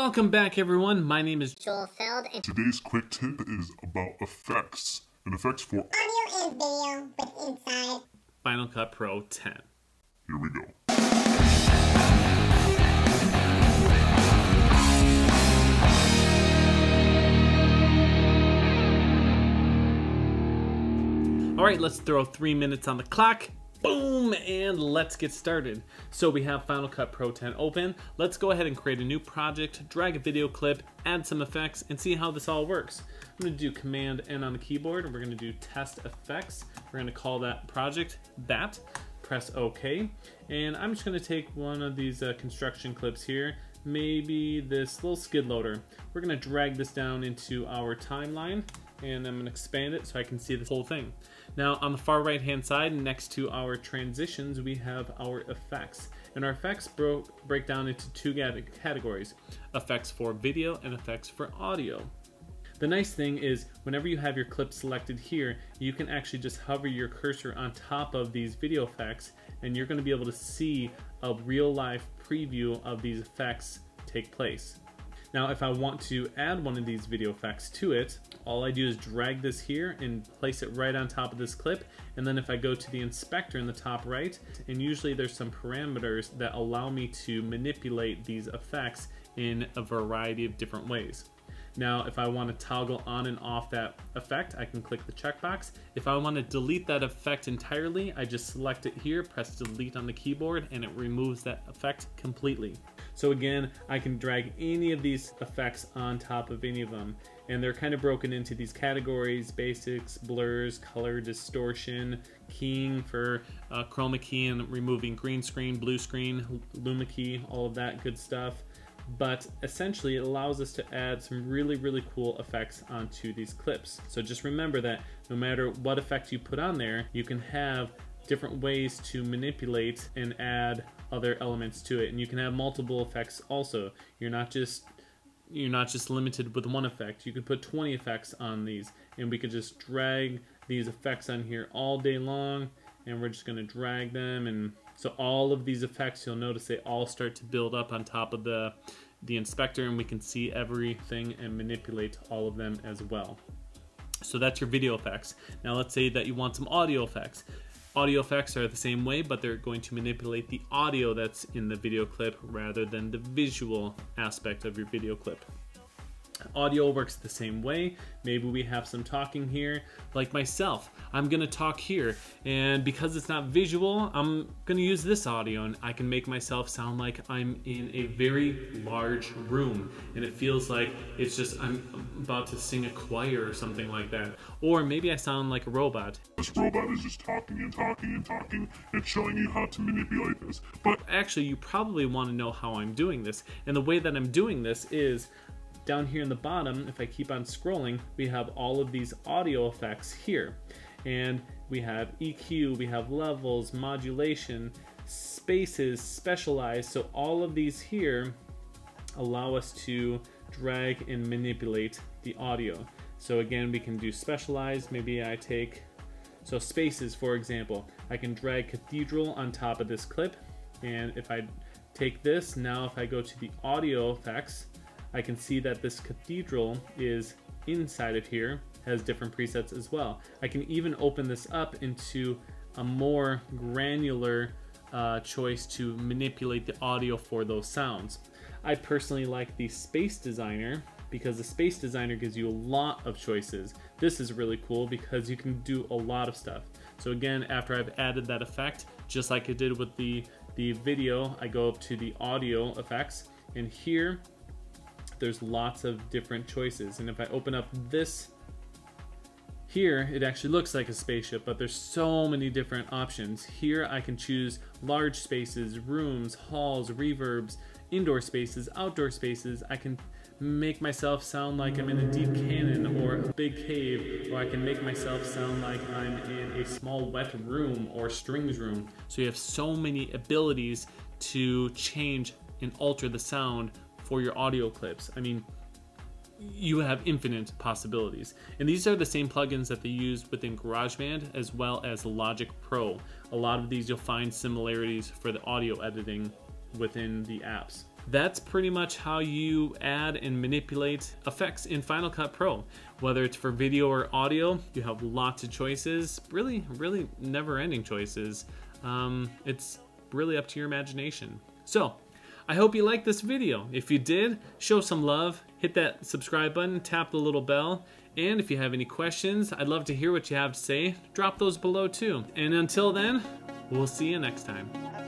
Welcome back, everyone. My name is Joel Feld, and today's quick tip is about effects and effects for audio and video with inside Final Cut Pro 10. Here we go. All right, let's throw 3 minutes on the clock. Boom, and let's get started. So we have Final Cut Pro 10 open. Let's go ahead and create a new project, drag a video clip, add some effects, and see how this all works. I'm gonna do Command N on the keyboard, and we're gonna do Test Effects. We're gonna call that project that. Press OK, and I'm just gonna take one of these construction clips here, maybe this little skid loader. We're gonna drag this down into our timeline, and I'm gonna expand it so I can see the whole thing. Now on the far right hand side next to our transitions we have our effects, and our effects break down into two categories: effects for video and effects for audio. The nice thing is whenever you have your clip selected here, you can actually just hover your cursor on top of these video effects and you're going to be able to see a real life preview of these effects take place. Now if I want to add one of these video effects to it, all I do is drag this here and place it right on top of this clip, and then if I go to the inspector in the top right, and usually there's some parameters that allow me to manipulate these effects in a variety of different ways. Now if I want to toggle on and off that effect, I can click the checkbox. If I want to delete that effect entirely, I just select it here, press delete on the keyboard, and it removes that effect completely. So again, I can drag any of these effects on top of any of them, and they're kind of broken into these categories: basics, blurs, color, distortion, keying for chroma key and removing green screen, blue screen, luma key, all of that good stuff. But essentially it allows us to add some really cool effects onto these clips. So just remember that no matter what effect you put on there, you can have different ways to manipulate and add other elements to it, and you can have multiple effects also. You're not just limited with one effect. You could put 20 effects on these, and we could just drag these effects on here all day long, and we're just going to drag them. And so all of these effects, you'll notice they all start to build up on top of the inspector, and we can see everything and manipulate all of them as well. So that's your video effects. Now let's say that you want some audio effects. Audio effects are the same way, but they're going to manipulate the audio that's in the video clip rather than the visual aspect of your video clip. Audio works the same way. Maybe we have some talking here, like myself. I'm gonna talk here, and because it's not visual, I'm gonna use this audio, and I can make myself sound like I'm in a very large room, and it feels like it's just I'm about to sing a choir or something like that. Or maybe I sound like a robot. This robot is just talking and talking and talking and showing you how to manipulate this. But actually, you probably want to know how I'm doing this, and the way that I'm doing this is down here in the bottom. If I keep on scrolling, we have all of these audio effects here, and we have EQ, we have levels, modulation, spaces, specialized. So all of these here allow us to drag and manipulate the audio. So again, we can do specialized. Maybe I take, so spaces for example, I can drag cathedral on top of this clip, and if I take this, now if I go to the audio effects, I can see that this cathedral is inside of here, has different presets as well. I can even open this up into a more granular choice to manipulate the audio for those sounds. I personally like the Space Designer because the Space Designer gives you a lot of choices. This is really cool because you can do a lot of stuff. So again, after I've added that effect, just like I did with the video, I go up to the audio effects, and here there's lots of different choices. And if I open up this here, it actually looks like a spaceship, but there's so many different options. Here I can choose large spaces, rooms, halls, reverbs, indoor spaces, outdoor spaces. I can make myself sound like I'm in a deep canyon or a big cave, or I can make myself sound like I'm in a small wet room or strings room. So you have so many abilities to change and alter the sound for your audio clips. I mean, you have infinite possibilities. And these are the same plugins that they use within GarageBand as well as Logic Pro. A lot of these you'll find similarities for the audio editing within the apps. that's pretty much how you add and manipulate effects in Final Cut Pro. Whether it's for video or audio, you have lots of choices, really never-ending choices. It's really up to your imagination. So, I hope you liked this video. If you did, show some love, hit that subscribe button, tap the little bell, and if you have any questions, I'd love to hear what you have to say. Drop those below too. And until then, we'll see you next time.